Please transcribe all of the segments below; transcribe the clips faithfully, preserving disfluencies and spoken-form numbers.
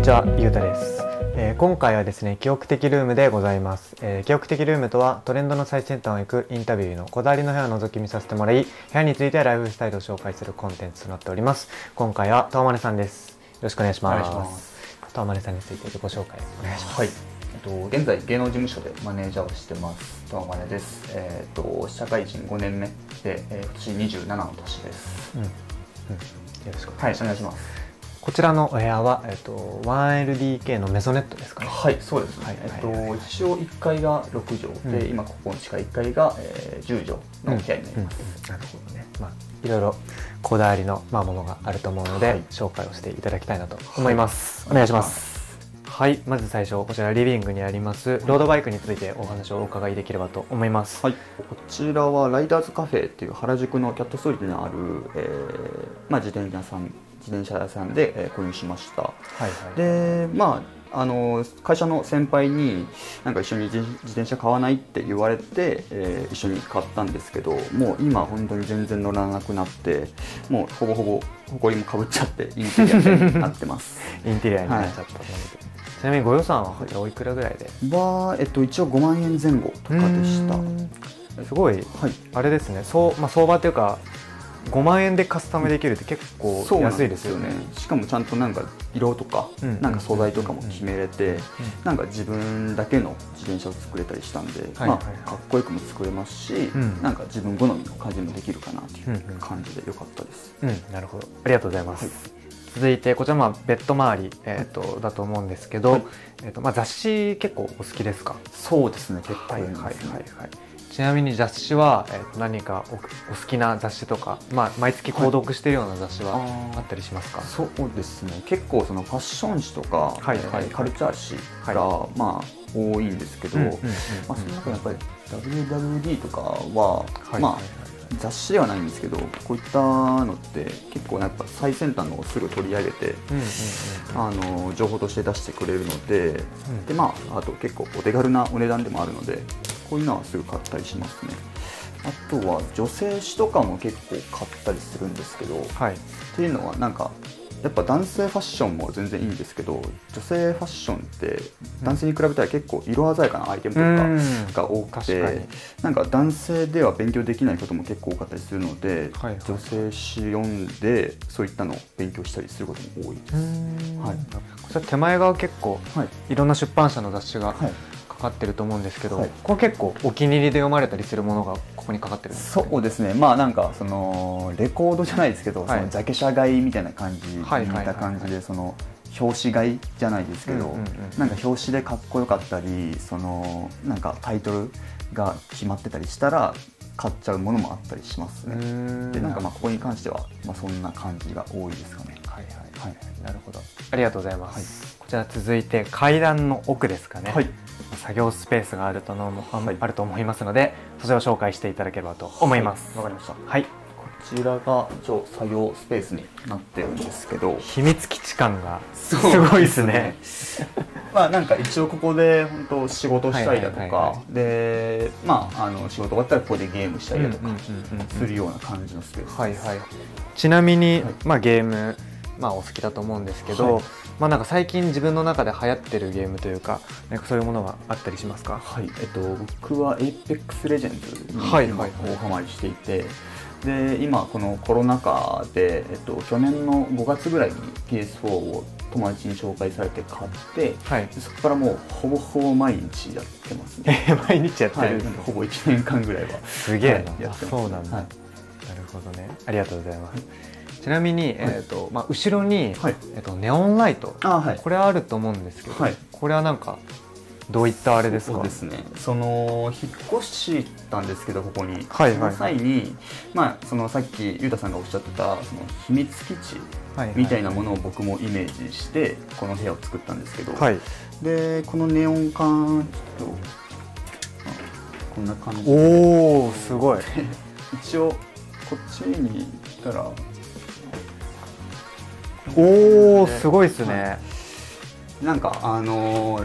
にちは、ゆうたです。えー、今回はですね、記憶的ルームでございます。えー、記憶的ルームとは、トレンドの最先端を行くインタビューのこだわりの部屋を覗き見させてもらい、部屋についてライフスタイルを紹介するコンテンツとなっております。今回は、とわまねさんです。よろしくお願いします。お願いします。とわまねさんについて自己紹介お願いします。 はい。えっと、現在、芸能事務所でマネージャーをしてます。とわまねです。えー、っと、社会人ごねんめで、えー、今年にじゅうななの年です。うん。うん。よろしくお願いします。 はい、お願いします。 こちらのお部屋は、えっと、ワンエルディーケー のメゾネットですかね。 はい、そうですね。はい、えっと、はい、一応いっかいがろくじょうで、うん、今ここの地下いっかいが、えー、じゅうじょうの部屋になります。 うんうん、なるほどね。まあ、いろいろこだわりの、まあ、ものがあると思うので、はい、紹介をしていただきたいなと思います。はい、お願いします。はい、まず最初、こちらリビングにありますロードバイクについてお話をお伺いできればと思います。 はい、こちらはライダーズカフェっていう原宿のキャットストリートにある、えーまあ、自転車屋さん自転車屋さんで、えー、購入しました。はいはい、で、まああの会社の先輩になんか一緒に自転車買わないって言われて、えー、一緒に買ったんですけど、もう今本当に全然乗らなくなって、もうほぼほぼ埃もかぶっちゃってインテリアになってます。 インテリアになっちゃったので、はい、ちなみにご予算はおいくらぐらいで？ は、えっと、一応ごまんえんぜん後とかでした。 すごい、はい、あれですね、そう、まあ、相場というかごまんえんでカスタムできるって結構安いですよね。 しかもちゃんとなんか色とか、うん、なんか素材とかも決めれて、うん、なんか自分だけの自転車を作れたりしたんで、まあかっこよくも作れますし、うん、なんか自分好みの感じもできるかなという感じで良かったです。 うん、うん、なるほど、ありがとうございます。はい、続いてこちらまあベッド周り、えー、とだと思うんですけど、はい、えーとまあ、雑誌結構お好きですか？ そうですね、結構はいはいはいはい。ちなみに雑誌は、えー、何か お, お好きな雑誌とか、まあ、毎月購読しているような雑誌はあったりしますか？はい、 そうですね、結構そのファッション誌とか、はいはい、カルチャー誌が、はい、まあ多いんですけど、その中やっぱり ダブリューダブリューディー とかは、はい、まあ、はいはい、雑誌ではないんですけど、こういったのって結構やっぱ最先端のをすぐ取り上げて情報として出してくれるので、うん、でまああと結構お手軽なお値段でもあるので、こういうのはすぐ買ったりしますね。あとは女性誌とかも結構買ったりするんですけど、はい、っていうのはなんかやっぱ男性ファッションも全然いいんですけど、女性ファッションって男性に比べたら結構色鮮やかなアイテムとかが多くて、うん、なんか男性では勉強できないことも結構多かったりするので、はいはい、女性誌読んでそういったのを勉強したりすることも多いです。 はい、こちら手前側結構、はい、いろんな出版社の雑誌が、はい、かかってると思うんですけど、はい、これ結構お気に入りで読まれたりするものがここにかかってるんですかね？ そうですね、まあなんかそのレコードじゃないですけど、はい、そのジャケ写買いみたいな感じに似た感じで、その表紙買いじゃないですけど、なんか表紙でかっこよかったり、そのなんかタイトルが決まってたりしたら買っちゃうものもあったりしますね。でなんかまあここに関しては、まあ、そんな感じが多いですかね。 はいはいはい、なるほど、ありがとうございます。はい、こちら続いて階段の奥ですかね。はい、作業スペースがあるとのも、はい、あると思いますので、それを紹介していただければと思います。 わ、はい、かりました。はい、こちらが一応作業スペースになってるんですけど、 秘密基地感がすごいですね。 まあなんか一応ここで本当仕事したりだとかで、まああの仕事終わったらここでゲームしたりだとかするような感じのスペースです。はいはい。 ちなみに、はい、まあゲーム、まあお好きだと思うんですけど、はい、まあなんか最近自分の中で流行ってるゲームというか、なんかそういうものがあったりしますか？ はい、えっと僕は エイペックス レジェンズに今大ハマりしていて、で今このコロナ禍で、えっと、去年のごがつぐらいに ピーエスフォー を友達に紹介されて買って、はい、そこからもうほぼほぼ毎日やってますね。 毎日やってるんですか？ はい、ほぼいちねんかんぐらいは。 すげえな、はい、 やってます。 そうなんだ、はい、なるほどね、ありがとうございます。はい、ちなみに、えーとまあ、後ろに、はい、えーとネオンライト、あ、はい、これあると思うんですけど、はい、これはなんかどういったあれですか？ そうですね、その引っ越したんですけど、ここに、はいはい、その際に、まあ、そのさっきゆうたさんがおっしゃってたその秘密基地みたいなものを僕もイメージしてこの部屋を作ったんですけど、はい、でこのネオン管とこんな感じで、 おー、すごい一応こっちに行ったら、 おー、すごいですね。 はい、なんかあのー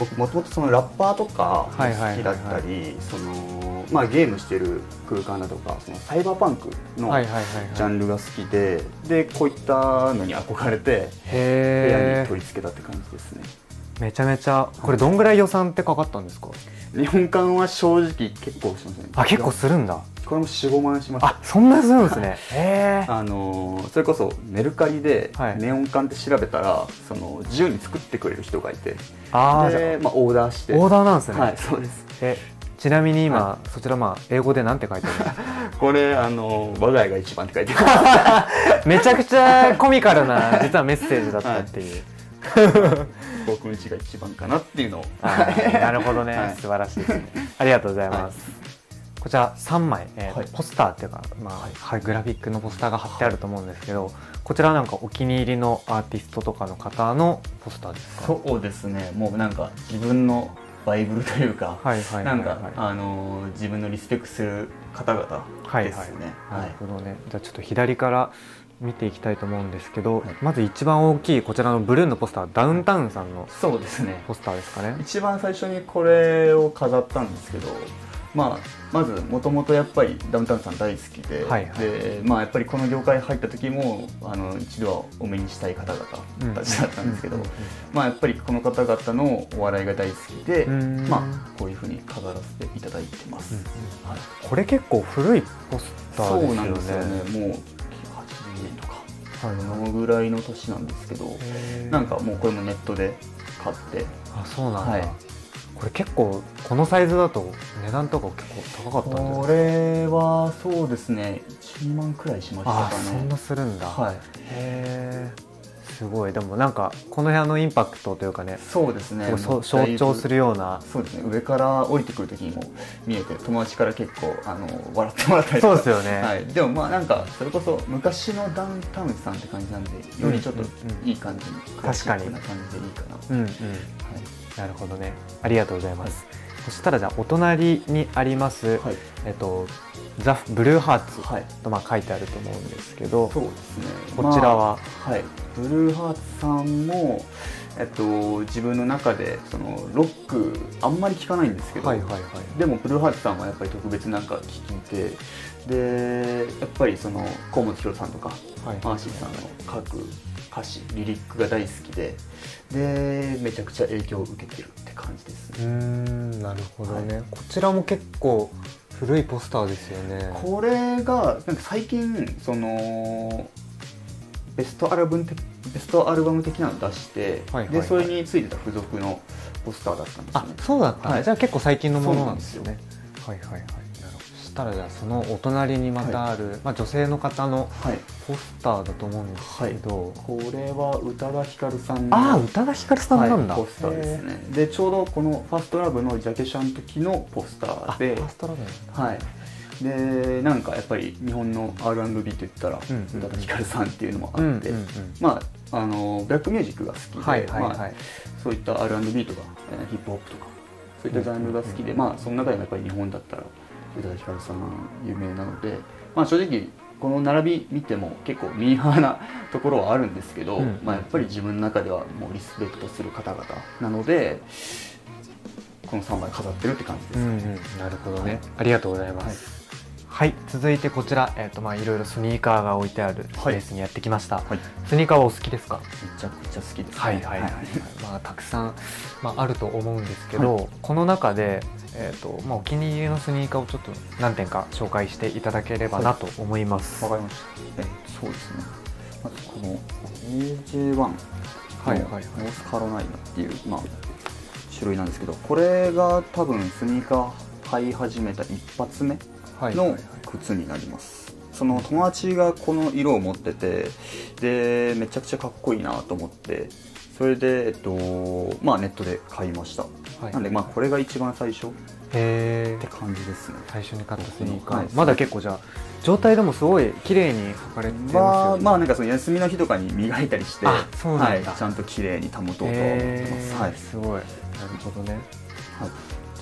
僕もともとそのラッパーとか好きだったり、そのまあゲームしてる空間だとか、そのサイバーパンクのジャンルが好きで、でこういったのに憧れて部屋に取り付けたって感じですね。 めちゃめちゃ。これどんぐらい予算ってかかったんですか？ 日本館は正直結構しますね。 あ、結構するんだ。 これもよん、ごまんします。 あ、そんなするんですね。へえ。 あのそれこそメルカリでネオン管って調べたら、その自由に作ってくれる人がいて、あで、まあ、オーダーして。 オーダーなんですね。 はい、そうです。 え、ちなみに今、 はい、 そちらまあ英語でなんて書いてあるんですか？ これあの我が家が一番って書いてある。めちゃくちゃコミカルな実はメッセージだったっていう。 はい、僕んちが一番かなっていうのを。 なるほどね、はい、素晴らしいですね。ありがとうございます。はい、こちらさんまい、えーはい、ポスターっていうか、まあはい、グラフィックのポスターが貼ってあると思うんですけど、こちらはなんかお気に入りのアーティストとかの方のポスターですか？ そうですね。もうなんか自分のバイブルというか、なんかあの自分のリスペクトする方々ですね。 なるほどね。じゃあちょっと左から見ていきたいと思うんですけど、はい、まず一番大きいこちらのブルーのポスター、ダウンタウンさんのそうですねポスターですかね。 一番最初にこれを飾ったんですけど、まあ、まずもともとやっぱりダウンタウンさん大好きで、はいはい、でまあ、やっぱりこの業界入った時もあの一度はお目にしたい方々たちだったんですけど、やっぱりこの方々のお笑いが大好きで、まあ、こういうふうに飾らせていただいてます。 うん、はい、これ結構古いポスターですよね。 そうなんですよね。もうとか、はい、そのぐらいの年なんですけど、なんかもうこれもネットで買って。 あ、そうなんだ。はい、これ結構このサイズだと値段とか結構高かったんですか？ これはそうですね、いちにまんくらいしましたかね。 あ、そんなするんだ。 はい、へえ。すごい。でもなんかこの部屋のインパクトというかね、 そうですね、 象徴するような。 そうですね、上から降りてくる時にも見えて、友達から結構あの笑ってもらったりとか。 そうですよね、 はい、でもまあなんかそれこそ昔のダウンタウンさんって感じなんで、よりちょっといい感じに、クラシックな感じでいいかな。うんうん、はい、 なるほどね、ありがとうございます。はい、そしたらじゃあお隣にあります、はい、えっとザ・ブルーハーツとまあ書いてあると思うんですけど、 そうですね、 こちらは、 まあ、はい、ブルーハーツさんも、えっと、自分の中でそのロックあんまり聴かないんですけど、はいはいはい、でもブルーハーツさんはやっぱり特別なんか聴いて、でやっぱりその河本宏さんとか、はい、マーシーさんの書く歌詞リリックが大好きで、でめちゃくちゃ影響を受けてるって感じですね。 うーん、なるほどね、はい、こちらも結構古いポスターですよね。 これがなんか最近そのベストアルバム的ベストアルバム的なのを出して、はいはいはい、でそれについてた付属のポスターだったんですよね。 あ、そうだった、はい、じゃあ結構最近のものなんですよね。はいはいはい。なるほど。そしたらじゃあそのお隣にまたある、はい、まあ女性の方のポスターだと思うんですけど、はい、 これは宇多田ヒカルさんの、 ああ、宇多田ヒカルさんなんだ、 はい、ポスターですね。でちょうどこのファーストラブのジャケ写の時のポスターで、 ファーストラブなんだ。 はい。でなんかやっぱり日本の アールアンドビー といったら宇多田ヒカルさんっていうのもあって、まああのブラックミュージックが好きで、はいはいはい、まあ、そういった アールアンドビー とか、えー、ヒップホップとかそういったジャンルが好きで、うん、まあその中でもやっぱり日本だったら宇多田ヒカルさん有名なので、まあ正直この並び見ても結構ミーハーなところはあるんですけど、うん、まあやっぱり自分の中ではもうリスペクトする方々なので、このさんまい飾ってるって感じです。うんうん、 なるほどね、はい、ありがとうございます。はい、はい、続いてこちら、えーとまあ、いろいろスニーカーが置いてあるスペースにやってきました。はい、スニーカーはお好きですか？ めちゃくちゃ好きですね。 はいはいはい、はい、まあたくさん、まあ、あると思うんですけど、はい、この中で、えーとまあ、お気に入りのスニーカーをちょっと何点か紹介していただければなと思います。 わ、はい、かりました。えー、そうですね。まずこの エージェーワン のノースカロライナっていう、まあ、種類なんですけど、これが多分スニーカー履い始めた一発目の靴になります。その友達がこの色を持ってて、でめちゃくちゃかっこいいなと思って、それで、えっとまあ、ネットで買いました。はい、なんで、まあ、これが一番最初って感じですね。 最初に買ったスニーカー、はい、まだ結構じゃあ状態でもすごい綺麗に履かれてますよね。 まあなんかその休みの日とかに磨いたりして、あ、そうなんだ、はい、ちゃんと綺麗に保とうと思ってます。はい、 すごい。なるほどね。はい、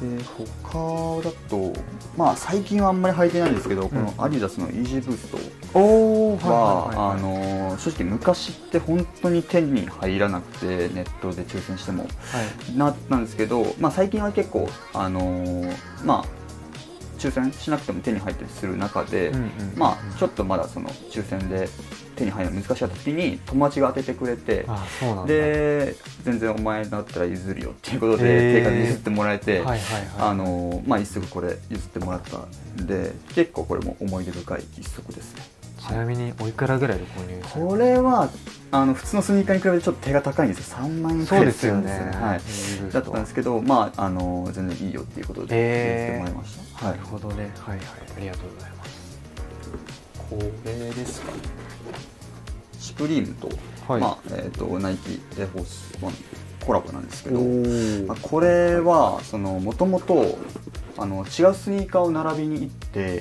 で他だと、まあ、最近はあんまり履いてないんですけど、うん、このアディダスのイージーブーストは正直昔って本当に手に入らなくてネットで抽選しても、はい、なったんですけど、まあ、最近は結構、あのー、まあ抽選しなくても手に入ったりする中で、うんうんうん、まあ、ちょっとまだその抽選で手に入るの難しかった時に友達が当ててくれて、 ああそうなんだ、 で全然お前だったら譲るよっていうことで定価で譲ってもらえて、あのまあ一足これ譲ってもらったんで結構これも思い出深い一足ですね。 ちなみにおいくらぐらいで購入したの？ これはあの普通のスニーカーに比べてちょっと手が高いんですよ。さんまんえんくらいするんですよね。はい、だったんですけど、まああの全然いいよっていうことで譲ってもらいました。 なるほどね。はいはい、ありがとうございます。 これですかね。シュプリームと、はい、まあえー、とナイキエアフォースワンコラボなんですけど、まあ、これはそのもともとあの違うスニーカーを並びに行って、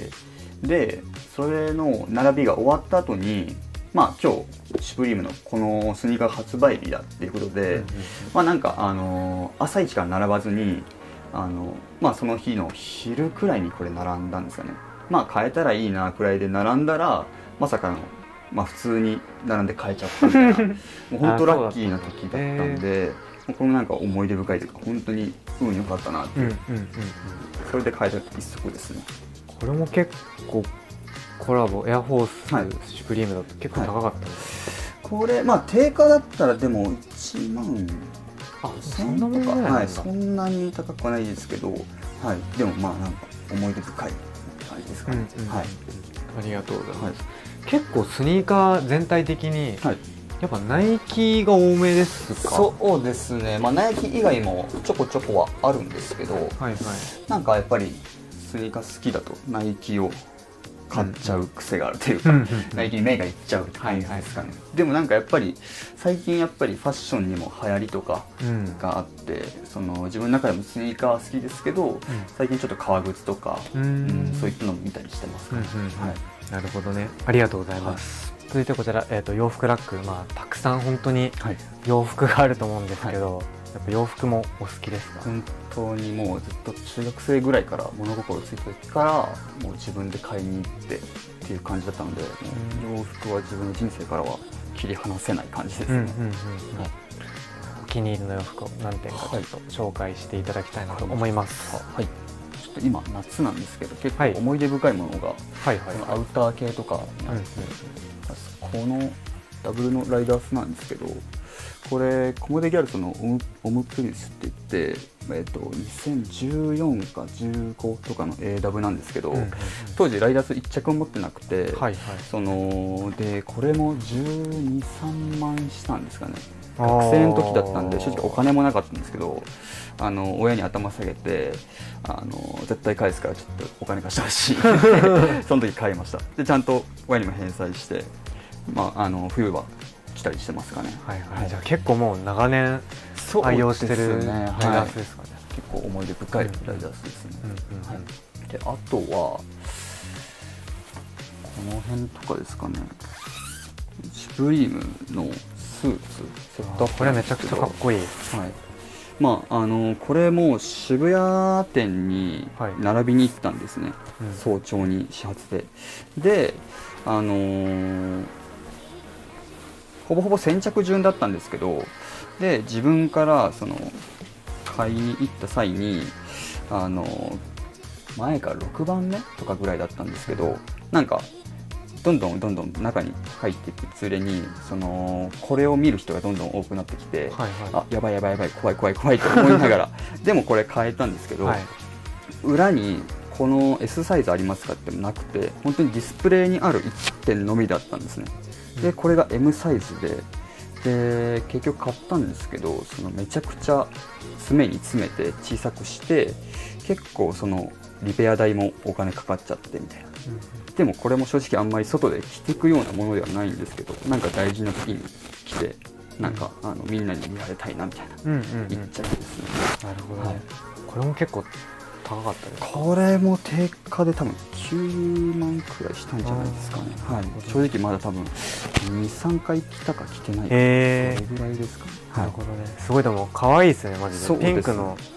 でそれの並びが終わった後に、まあ今日シュプリームのこのスニーカー発売日だっていうことで、うんうんうん、まあなんかあの朝一から並ばずにあの、まあ、その日の昼くらいにこれ並んだんですよね。まあ買えたらいいなくらいで並んだらまさかの、まあ、普通に並んで買えちゃったみたいなもう本当ラッキーな時だったんで、このなんか思い出深いというか本当に運良かったなっていう、うんうんうんうん、それで買えた一足ですね。 これも結構コラボエアフォースシュプリームだと結構高かったんですか？ はい、これまあ定価だったらでもいちまんあそんなもんとか、 はい、そんなに高くはないですけど、はい、でもまあなんか思い出深い感じですかね。うんうん、はい、 ありがとうございます。はい、結構スニーカー全体的に、はい、やっぱナイキが多めですか？ そうですね、まあ、ナイキ以外もちょこちょこはあるんですけど、はいはい、なんかやっぱりスニーカー好きだとナイキを買っちゃう癖があるというか、うん、ナイキに目がいっちゃうって感じですかね。はいはい、でもなんかやっぱり最近やっぱりファッションにも流行りとかがあって、うん、その自分の中でもスニーカーは好きですけど、うん、最近ちょっと革靴とか、うんうん、そういったのも見たりしてますかね。うんうんうん、はい、 なるほどね、ありがとうございます。はい、続いてこちら、えーと、洋服ラック、まあ、たくさん本当に洋服があると思うんですけど、はい、やっぱ洋服もお好きですか？ 本当にもうずっと中学生ぐらいから物心ついた時からもう自分で買いに行ってっていう感じだったので、もう洋服は自分の人生からは切り離せない感じですね。 お気に入りの洋服を何点かちょっと紹介していただきたいなと思います。 はい、はい、ちょっと今夏なんですけど結構思い出深いものが、はいはいはい、アウター系とかにあって、うんうん、このダブルのライダースなんですけど、これコモデギャルソのオム、オムプリウスって言って、えー、とにせんじゅうよんかじゅうごとかの エーダブリュー なんですけど、うんうんうん、当時ライダースいっ着も持ってなくて、はいはい、そのでこれもじゅうに、さんまんしたんですかね。学生の時だったんで正直お金もなかったんですけど、あの親に頭下げてあの絶対返すからちょっとお金貸してほしいその時買いました。でちゃんと親にも返済して、まあ、あの冬は来たりしてますかね。 はいはい、じゃあ結構もう長年愛用してるライダースですかね。はい、 結構思い出深いライダースですね。であとはこの辺とかですかね。シュプリームのスーツセットアップ、これめちゃくちゃかっこいい。はい、 まああのこれも渋谷店に並びに行ったんですね。はい、うん、早朝に始発で。であのーほぼほぼ先着順だったんですけど、で自分からその買いに行った際にあの前からろくばんめとかぐらいだったんですけど、なんかどんどんどんどん中に入っていくつれにそのこれを見る人がどんどん多くなってきて、はいはい、あやばいやばいやばい怖い怖い怖いと思いながらでもこれ買えたんですけど、はい、裏にこの エス サイズありますかってもなくて、本当にディスプレイにあるいってんのみだったんですね。でこれが エム サイズで、で結局買ったんですけど、そのめちゃくちゃ詰めに詰めて小さくして、結構そのリペア代もお金かかっちゃってみたいな。うん、でもこれも正直あんまり外で着ていくようなものではないんですけど、なんか大事な時に着てなんか、うん、あのみんなに見られたいなみたいな、うんうんうん、言っちゃうんですね。 なるほどね。はい、これも結構高かったですか？ これも定価で多分きゅうまんくらいしたんじゃないですかね。はい、正直まだ多分に、さんかい着たか着てないか、それぐらいですかね。 なるほどね。すごいでも可愛いですね、マジで。ピンクの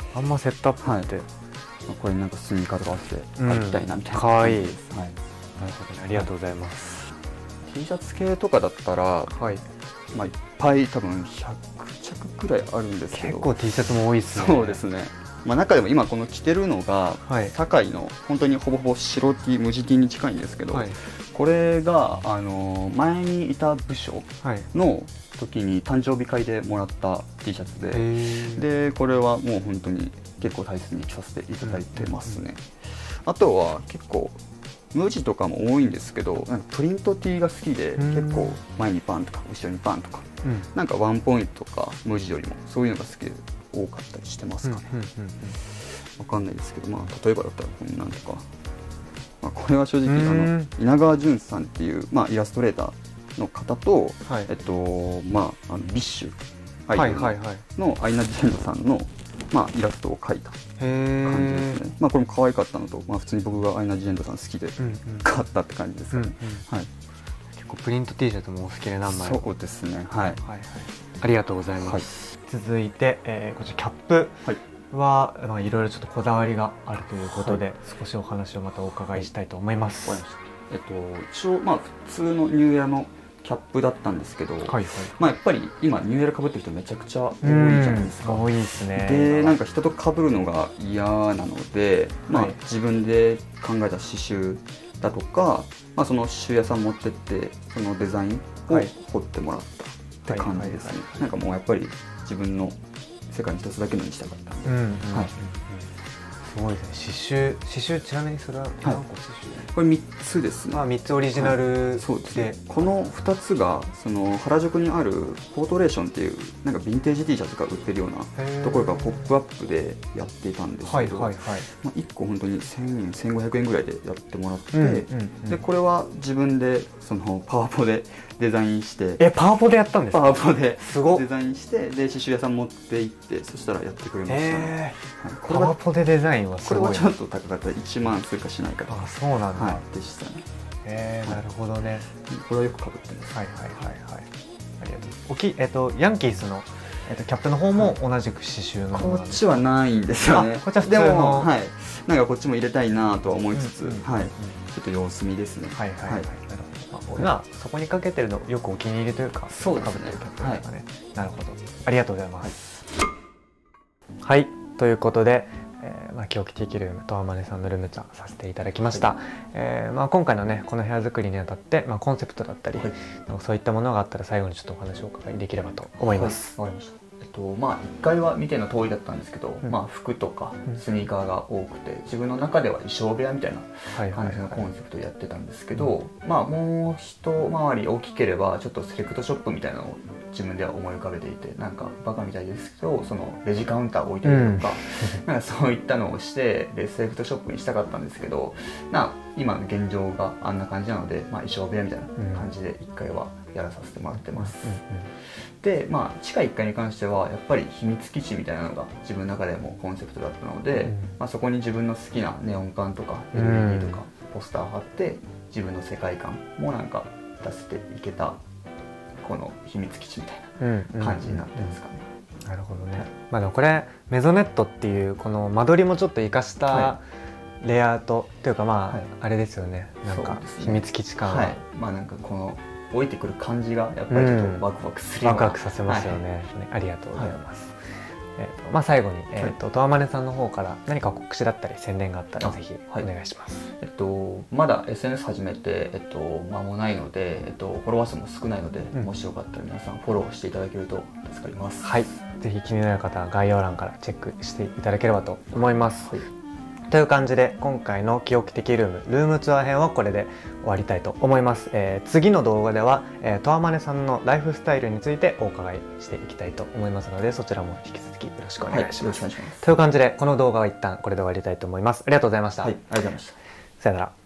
あんまセットアップって、 はい、これなんかスニーカーとか合わせて履きたいなみたいな、 かわいい、はい、 なるほどね、 ありがとうございます。 T シャツ系とかだったら、はい、まあいっぱい多分ひゃくちゃくくらいあるんですけど、 結構 T シャツも多いですね。 そうですね、まあ、中でも今この着てるのが、はい、堺の本当にほぼほぼ白 T 無地 T に近いんですけど、はい、これがあの前にいた部署の時に誕生日会でもらった T シャツで、でこれはもう本当に結構大切に着させていただいてますね。あとは結構無地とかも多いんですけど、なんかプリント T が好きで、結構前にパンとか後ろにパンとか、うん、なんかワンポイントとか無地よりもそういうのが好きで多かったりしてますかね。わかんないですけど、まあ、例えばだったらこんなんとか、まあ、これは正直あの稲川淳さんっていう、まあ、イラストレーターの方と、はい、えっとまあ、あのビッシュアイドルのアイナ・ジ・エンドさんの、まあ、イラストを描いた感じですね。まあ、これも可愛かったのと、まあ、普通に僕がアイナ・ジ・エンドさん好きで買ったって感じですね。 結構プリント T シャツもお好きで何枚も。 そうですね、はい、はいはい、 ありがとうございます。はい、続いて、えー、こちらキャップは、はい、まあ、いろいろちょっとこだわりがあるということで、はい、少しお話をまたお伺いしたいと思います。はい、 えっと、一応、まあ、普通のニューエアのキャップだったんですけど、はいはい、まあやっぱり今ニューエラ被ってる人めちゃくちゃ多いじゃないですか。 多いですね。 でなんか人と被るのが嫌なので、まあ、自分で考えた刺繍だとか、まあ、その刺繍屋さん持ってってそのデザインを彫ってもらったって感じですね。なんかもうやっぱり自分の世界に一つだけのにしたかったんで、はい、 すごいですね。刺繍、刺繍ちなみにそれは何個刺繍？ これみっつですね。 あ、みっつオリジナルで、 そうですね。このふたつがその原宿にあるポートレーションっていうなんかヴィンテージ T シャツが売ってるようなところがポップアップでやっていたんですけど、まあいっこ本当にせんえん、せんごひゃくえんぐらいでやってもらって、でこれは自分でそのパワポでデザインして、 え、パワポでやったんですか？ パワポでデザインして、で刺繍屋さん持って行って、そしたらやってくれましたね。 パワポでデザインはすごい。 これはちょっと高かった、いちまんするかしないかとか。 あ、そうなんだ、 はい、でしたね。 えー、なるほどね。 これはよく被ってます。 はいはいはいはい。ありがとう。おき、えっとヤンキースのえっとキャップの方も同じく刺繍の。 こっちはないんですよね。 こっちは普通の。でもはい。なんかこっちも入れたいなとは思いつつ、はい。ちょっと様子見ですね。 はいはいはい。なるほど。まあそこにかけてるのよくお気に入りというか。 そうですね。 はい。なるほど。ありがとうございます。はい。ということで。えーまあ、記憶的ルームとあまねさんのルームツアーさせていただきました。はい、えーまあ、今回のねこの部屋作りにあたって、まあ、コンセプトだったり、はい、そういったものがあったら最後にちょっとお話をお伺いできればと思います。 わかりました。えっとまあいっかいは見ての通りだったんですけど、うん、まあ服とかスニーカーが多くて、自分の中では衣装部屋みたいな感じのコンセプトでやってたんですけど、まあもう一回り大きければちょっとセレクトショップみたいなのを自分では思い浮かべていて、なんかバカみたいですけどそのレジカウンターを置いてるとか、うん、なんかそういったのをしてでセレクトショップにしたかったんですけど、な今の現状があんな感じなので、まあ、衣装部屋みたいな感じでいっかいはやらさせてもらってます。で、まあ、地下いっかいに関してはやっぱり秘密基地みたいなのが自分の中でもコンセプトだったので、うん、まあ、そこに自分の好きなネオン管とか エルイーディー とかポスター貼って自分の世界観もなんか出せていけたこの秘密基地みたいな感じになってますかね。 なるほどね。まあでもこれメゾネットっていうこの間取りもちょっと生かしたレイアウトというか、まあ、はい、あれですよね。なんか秘密基地感は、はい、 まあなんかこの置いてくる感じがやっぱりちょっとワクワクするような、 ワクワクさせますよね。はい、ありがとうございます。はい、えーとまあ、最後に、えーととあまねさんの方から何か告知だったり宣伝があったらぜひお願いします。 はい、えっとまだ エスエヌエス 始めて、えっと、間もないので、えっと、フォロワー数も少ないので、うん、もしよかったら皆さんフォローしていただけると助かります。 はい、ぜひ気になる方は概要欄からチェックしていただければと思います。はい、という感じで今回の記憶的ルームルームツアー編はこれで終わりたいと思います。えー、次の動画では、えー、とあまねさんのライフスタイルについてお伺いしていきたいと思いますので、そちらも引き続きよろしくお願いします。はい、よろしくお願いします。という感じでこの動画は一旦これで終わりたいと思います。ありがとうございました。 はい、ありがとうございました。 さよなら。